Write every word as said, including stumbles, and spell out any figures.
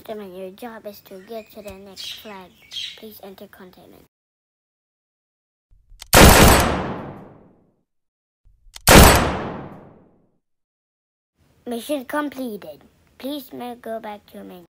Gentlemen, your job is to get to the next flag. Please enter containment. Mission completed. Please go back to your main.